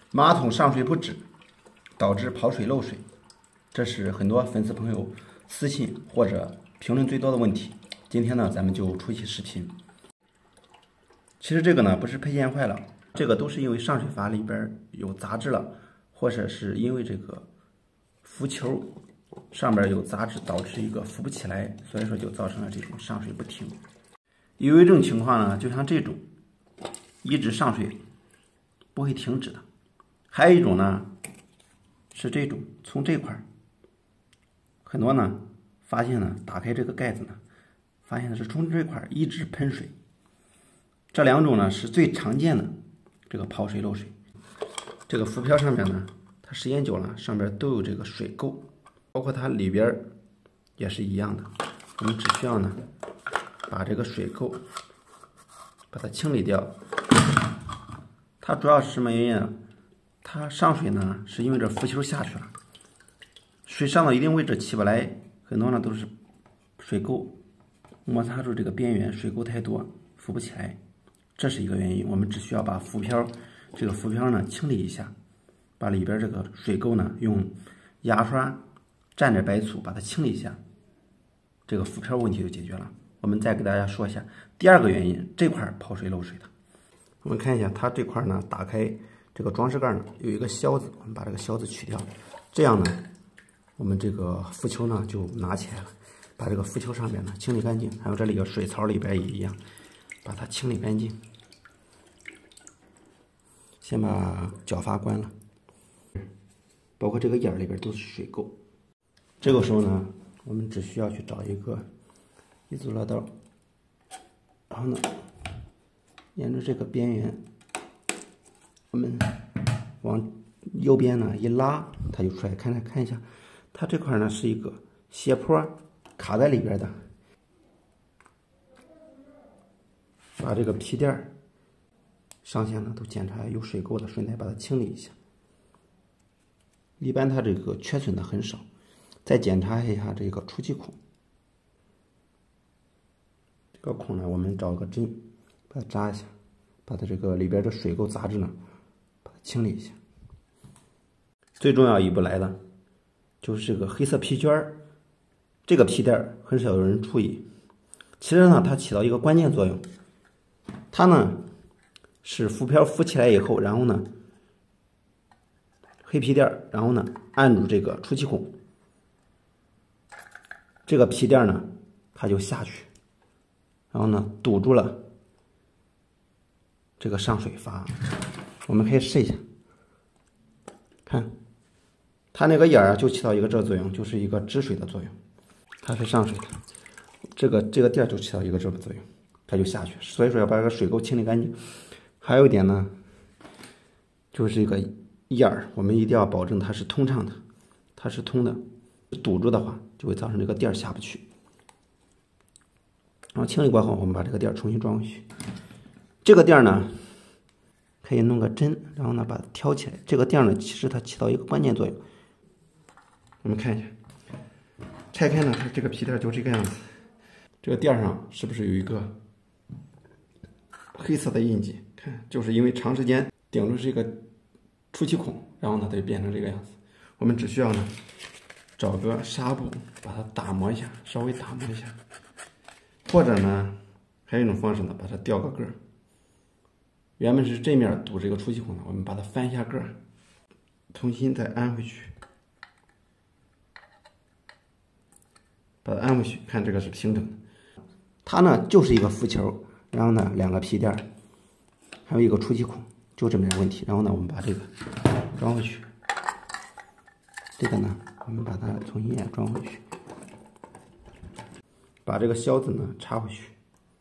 马桶上水不止，导致跑水漏水，这是很多粉丝朋友私信或者评论最多的问题。今天呢，咱们就出一期视频。其实这个呢不是配件坏了，这个都是因为上水阀里边有杂质了，或者是因为这个浮球上边有杂质导致一个浮不起来，所以说就造成了这种上水不停。有一种情况呢，就像这种一直上水不会停止的。还有一种呢，是这种从这块很多呢发现呢，打开这个盖子呢，发现的是从这块一直喷水。这两种呢是最常见的这个跑水漏水。这个浮漂上面呢，它时间久了，上边都有这个水垢，包括它里边也是一样的。我们只需要呢把这个水垢把它清理掉。它主要是什么原因啊？它上水呢，是因为这浮球下去了，水上到一定位置起不来，很多呢都是水垢摩擦住这个边缘，水垢太多浮不起来，这是一个原因。我们只需要把这个浮漂呢清理一下，把里边这个水垢呢用牙刷蘸着白醋把它清理一下，这个浮漂问题就解决了。我们再给大家说一下第二个原因，这块跑水漏水的。我们看一下它这块呢，打开这个装饰盖呢有一个销子，我们把这个销子取掉，这样呢我们这个浮球呢就拿起来了。把这个浮球上面呢清理干净，还有这里个水槽里边也一样，把它清理干净。先把脚阀关了，包括这个眼里边都是水垢。这个时候呢，我们只需要去找一组乐刀，然后呢沿着这个边缘，我们往右边呢一拉，它就出来。看一下，它这块呢是一个斜坡卡在里边的。把这个皮垫上下呢都检查有水垢的，顺带把它清理一下。一般它这个缺损的很少。再检查一下这个出气孔，这个孔呢，我们找个针把它扎一下，把它这个里边的水垢杂质呢把它清理一下。最重要一步来了，就是这个黑色皮圈这个皮垫很少有人注意，其实呢它起到一个关键作用。它呢是浮漂浮起来以后，然后呢黑皮垫，然后呢按住这个出气孔，这个皮垫呢它就下去，然后呢堵住了这个上水阀。我们可以试一下，看它那个眼儿就起到一个这作用，就是一个止水的作用。它是上水的，这个垫就起到一个这个作用，它就下去。所以说要把这个水垢清理干净。还有一点呢，就是这个眼儿，我们一定要保证它是通畅的，它是通的，堵住的话就会造成这个垫下不去。然后清理过后，我们把这个垫重新装回去。这个垫呢可以弄个针，然后呢把它挑起来。这个垫呢其实它起到一个关键作用。我们看一下，拆开呢，它这个皮垫就这个样子。这个垫上是不是有一个黑色的印记？看，就是因为长时间顶住这个出气孔，然后呢它就变成这个样子。我们只需要呢找个纱布把它打磨一下，稍微打磨一下，或者呢还有一种方式呢，把它吊个个儿。原本是这面堵这个出气孔的，我们把它翻一下个儿，重新再安回去，把它安回去，看这个是平整的。它呢就是一个浮球，然后呢两个皮垫，还有一个出气孔，就这么点问题。然后呢我们把这个装回去，这个呢我们把它重新也装回去，把这个销子呢插回去。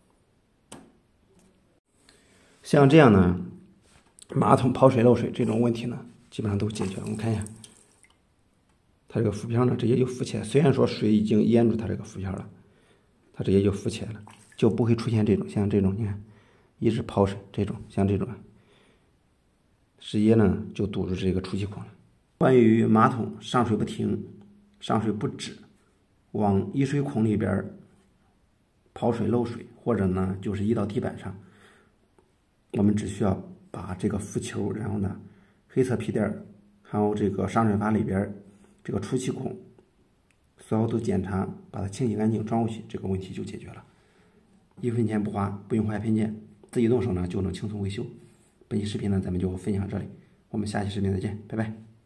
像这样呢，马桶跑水漏水这种问题呢基本上都解决了。我们看一下，它这个浮漂呢直接就浮起来，虽然说水已经淹住它这个浮漂了，它直接就浮起来了，就不会出现这种像这种你看一直跑水这种，像这种直接呢就堵住这个出气孔了。关于马桶上水不停、上水不止，往溢水孔里边跑水漏水，或者呢就是溢到地板上，我们只需要把这个浮球，然后呢黑色皮垫还有这个上水阀里边这个出气孔，所有都检查，把它清洗干净装回去，这个问题就解决了。1分钱不花，不用花偏见，自己动手呢就能轻松维修。本期视频呢咱们就分享到这里，我们下期视频再见，拜拜。